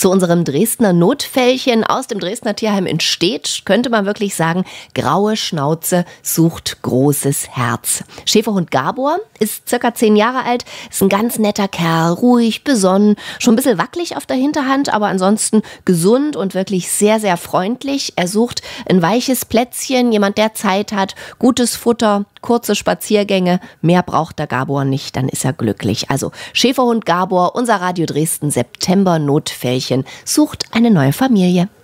Zu unserem Dresdner Notfällchen aus dem Dresdner Tierheim in Stedt könnte man wirklich sagen, graue Schnauze sucht großes Herz. Schäferhund Gabor ist circa 10 Jahre alt, ist ein ganz netter Kerl, ruhig, besonnen, schon ein bisschen wackelig auf der Hinterhand, aber ansonsten gesund und wirklich sehr, sehr freundlich. Er sucht ein weiches Plätzchen, jemand, der Zeit hat, gutes Futter, kurze Spaziergänge. Mehr braucht der Gabor nicht, dann ist er glücklich. Also Schäferhund Gabor, unser Radio Dresden September Notfällchen, sucht eine neue Familie.